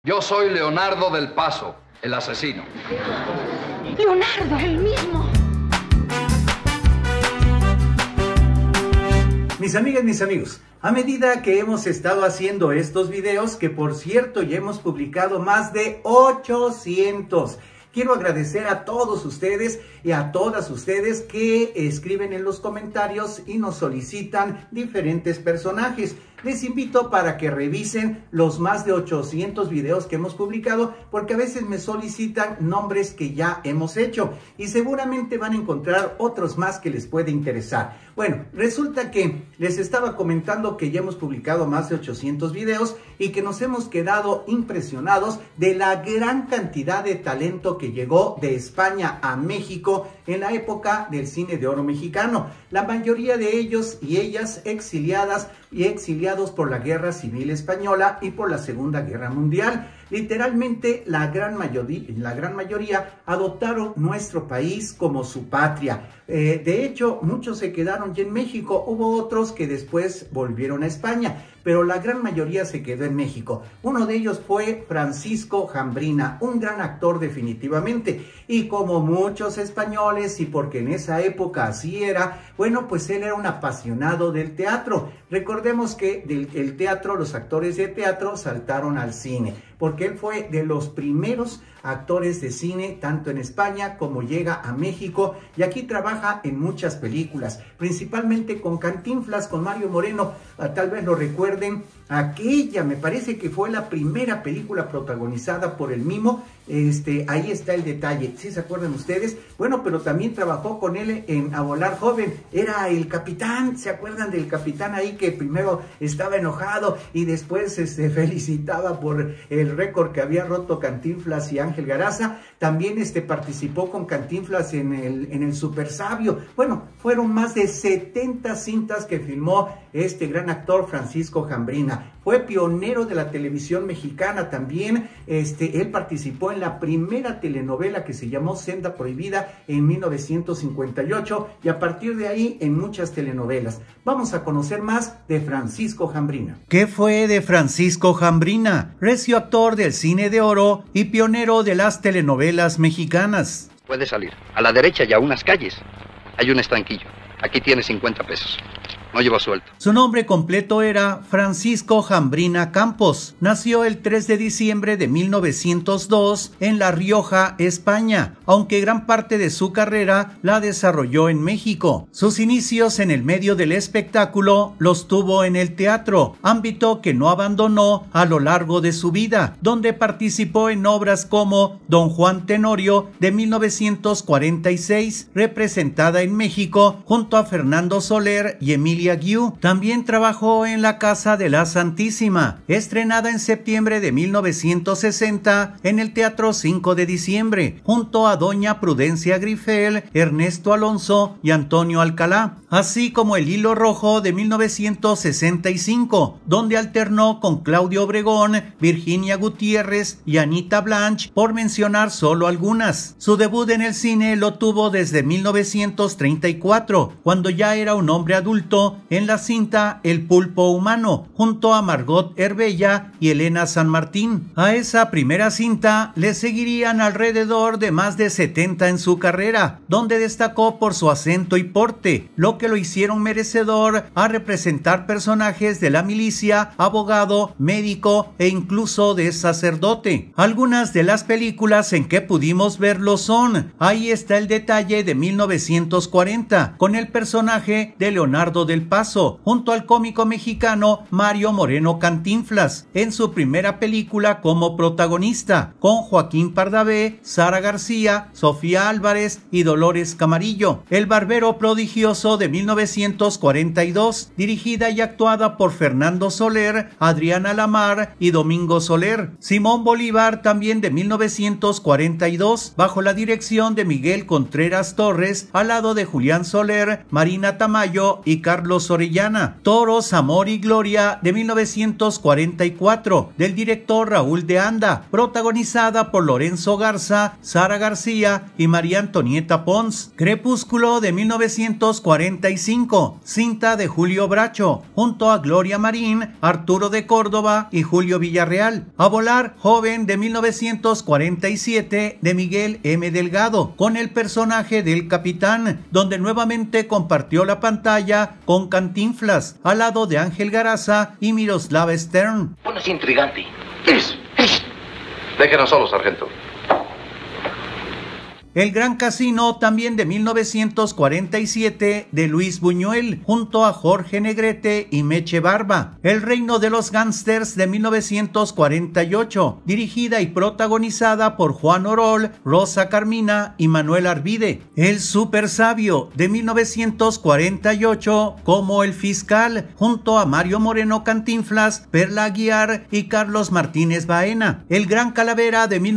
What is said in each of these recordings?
Yo soy Leonardo del Paso, el asesino. Leonardo, el mismo. Mis amigas, mis amigos, a medida que hemos estado haciendo estos videos, que por cierto ya hemos publicado más de 800, quiero agradecer a todos ustedes y a todas ustedes que escriben en los comentarios y nos solicitan diferentes personajes. Les invito para que revisen los más de 800 videos que hemos publicado, porque a veces me solicitan nombres que ya hemos hecho y seguramente van a encontrar otros más que les puede interesar. Bueno, resulta que les estaba comentando que ya hemos publicado más de 800 videos y que nos hemos quedado impresionados de la gran cantidad de talento que llegó de España a México en la época del cine de oro mexicano. La mayoría de ellos y ellas exiliadas y exiliados por la Guerra Civil Española y por la Segunda Guerra Mundial. Literalmente la gran mayoría adoptaron nuestro país como su patria. De hecho, muchos se quedaron ya en México. Hubo otros que después volvieron a España, pero la gran mayoría se quedó en México. Uno de ellos fue Francisco Jambrina, un gran actor definitivamente. Y como muchos españoles, y porque en esa época así era, bueno, pues él era un apasionado del teatro. Recordemos que del teatro, los actores de teatro saltaron al cine, porque él fue de los primeros actores de cine, tanto en España como llega a México, y aquí trabaja en muchas películas, principalmente con Cantinflas, con Mario Moreno. Tal vez lo recuerden, aquella me parece que fue la primera película protagonizada por el Mimo. Ahí está el detalle, ¿sí se acuerdan ustedes? Bueno, pero también trabajó con él en A Volar Joven, era el capitán. ¿Se acuerdan del capitán ahí que primero estaba enojado y después felicitaba por el récord que había roto Cantinflas y Ángel Garaza? También participó con Cantinflas en el Super Sabio. Bueno, fueron más de 70 cintas que filmó este gran actor Francisco Jambrina. Fue pionero de la televisión mexicana también. Él participó en la primera telenovela que se llamó Senda Prohibida en 1958 y a partir de ahí en muchas telenovelas. Vamos a conocer más de Francisco Jambrina. ¿Qué fue de Francisco Jambrina? Recio actor del cine de oro y pionero de las telenovelas mexicanas. Puede salir. A la derecha y a unas calles hay un estanquillo. Aquí tiene 50 pesos. No lleva suelto. Su nombre completo era Francisco Jambrina Campos. Nació el 3 de diciembre de 1902 en La Rioja, España, aunque gran parte de su carrera la desarrolló en México. Sus inicios en el medio del espectáculo los tuvo en el teatro, ámbito que no abandonó a lo largo de su vida, donde participó en obras como Don Juan Tenorio de 1946, representada en México junto a Fernando Soler y Emilia Guiú. También trabajó en La Casa de la Santísima, estrenada en septiembre de 1960 en el Teatro 5 de Diciembre, junto a Doña Prudencia Grifel, Ernesto Alonso y Antonio Alcalá, así como El Hilo Rojo de 1965, donde alternó con Claudio Obregón, Virginia Gutiérrez y Anita Blanch, por mencionar solo algunas. Su debut en el cine lo tuvo desde 1934, cuando ya era un hombre adulto, en la cinta El Pulpo Humano, junto a Margot Herbella y Elena San Martín. A esa primera cinta le seguirían alrededor de más de 70 en su carrera, donde destacó por su acento y porte, lo que lo hicieron merecedor a representar personajes de la milicia, abogado, médico e incluso de sacerdote. Algunas de las películas en que pudimos verlo son Ahí está el detalle de 1940, con el personaje de Leonardo del Paso, junto al cómico mexicano Mario Moreno Cantinflas, en su primera película como protagonista, con Joaquín Pardavé, Sara García, Sofía Álvarez y Dolores Camarillo. El Barbero Prodigioso de 1942, dirigida y actuada por Fernando Soler, Adriana Lamar y Domingo Soler. Simón Bolívar, también de 1942, bajo la dirección de Miguel Contreras Torres, al lado de Julián Soler, Marina Tamayo y Carlos Carlos Orellana. Toros, Amor y Gloria de 1944 del director Raúl de Anda, protagonizada por Lorenzo Garza, Sara García y María Antonieta Pons. Crepúsculo de 1945, cinta de Julio Bracho, junto a Gloria Marín, Arturo de Córdoba y Julio Villarreal. A volar, joven de 1947 de Miguel M. Delgado, con el personaje del capitán, donde nuevamente compartió la pantalla con Cantinflas, al lado de Ángel Garaza y Miroslava Stern. Bueno, es intrigante. Déjenos solos, sargento. El Gran Casino, también de 1947, de Luis Buñuel, junto a Jorge Negrete y Meche Barba. El Reino de los Gángsters, de 1948, dirigida y protagonizada por Juan Orol, Rosa Carmina y Manuel Arvide. El Super Sabio, de 1948, como El Fiscal, junto a Mario Moreno Cantinflas, Perla Aguiar y Carlos Martínez Baena. El Gran Calavera, de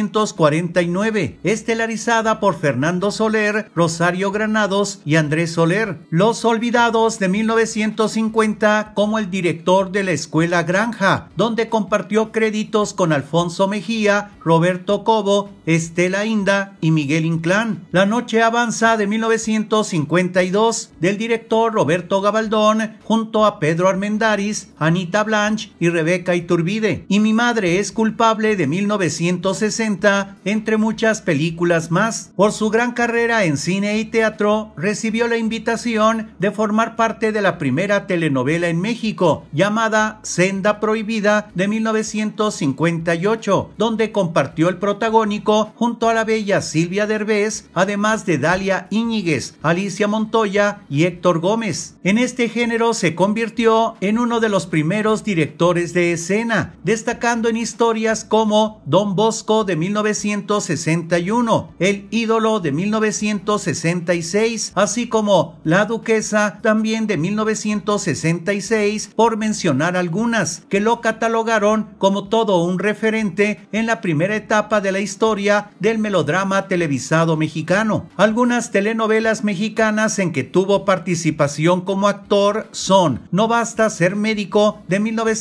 1949, estelarizada por Fernando Soler, Rosario Granados y Andrés Soler. Los Olvidados, de 1950, como el director de La Escuela Granja, donde compartió créditos con Alfonso Mejía, Roberto Cobo, Estela Inda y Miguel Inclán. La Noche Avanza, de 1952, del director Roberto Gabaldón, junto a Pedro Armendáriz, Anita Blanch y Rebeca Iturbide. Y Mi Madre es Culpable, de 1960, entre muchas películas más. Por su gran carrera en cine y teatro, recibió la invitación de formar parte de la primera telenovela en México, llamada Senda Prohibida, de 1958, donde compartió el protagónico junto a la bella Silvia Derbez, además de Dalia Íñiguez, Alicia Montoya y Héctor Gómez. En este género se convirtió en uno de los primeros directores de escena, destacando en historias como Don Bosco, de 1961, El Ídolo, de 1966, así como La Duquesa, también de 1966, por mencionar algunas, que lo catalogaron como todo un referente en la primera etapa de la historia del melodrama televisado mexicano. Algunas telenovelas mexicanas en que tuvo participación como actor son No Basta Ser Médico, de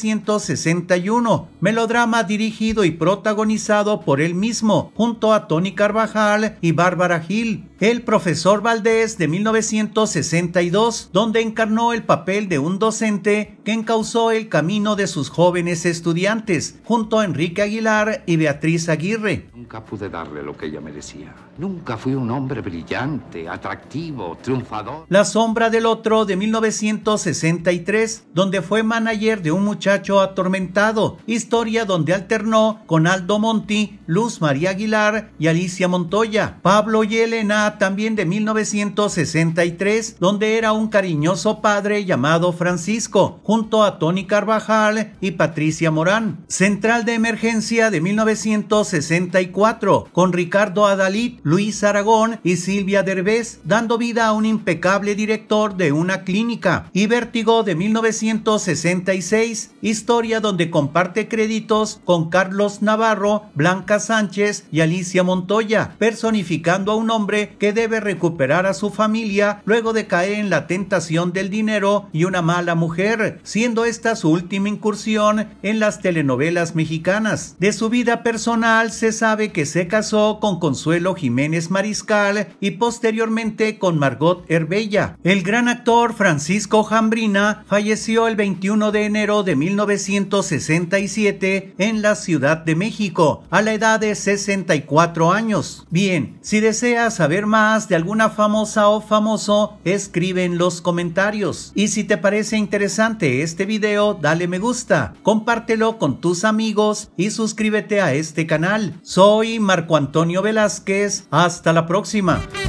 1961, melodrama dirigido y protagonizado por él mismo, junto a Tony Carvajal y Bárbara Gil. El Profesor Valdés, de 1962, donde encarnó el papel de un docente que encauzó el camino de sus jóvenes estudiantes, junto a Enrique Aguilar y Beatriz Aguirre. Nunca pude darle lo que ella merecía. Nunca fui un hombre brillante, atractivo, triunfador. La Sombra del Otro, de 1963, donde fue manager de un muchacho atormentado, historia donde alternó con Aldo Monti, Luz María Aguilar y Alicia Montoya. Pablo y Elena, también de 1963, donde era un cariñoso padre llamado Francisco, junto a Tony Carvajal y Patricia Morán. Central de Emergencia, de 1964, con Ricardo Adalid, Luis Aragón y Silvia Derbez, dando vida a un impecable director de una clínica. Y Vértigo, de 1966, historia donde comparte créditos con Carlos Navarro, Blanca Sánchez y Alicia Montoya, personificando a un hombre que debe recuperar a su familia luego de caer en la tentación del dinero y una mala mujer, siendo esta su última incursión en las telenovelas mexicanas. De su vida personal se sabe que se casó con Consuelo Jiménez Mariscal y posteriormente con Margot Herbella. El gran actor Francisco Jambrina falleció el 21 de enero de 1967 en la Ciudad de México, a la edad de 64 años. Bien, si deseas saber más de alguna famosa o famoso, escribe en los comentarios. Y si te parece interesante este video, dale me gusta, compártelo con tus amigos y suscríbete a este canal. Soy Marco Antonio Velázquez. Hasta la próxima.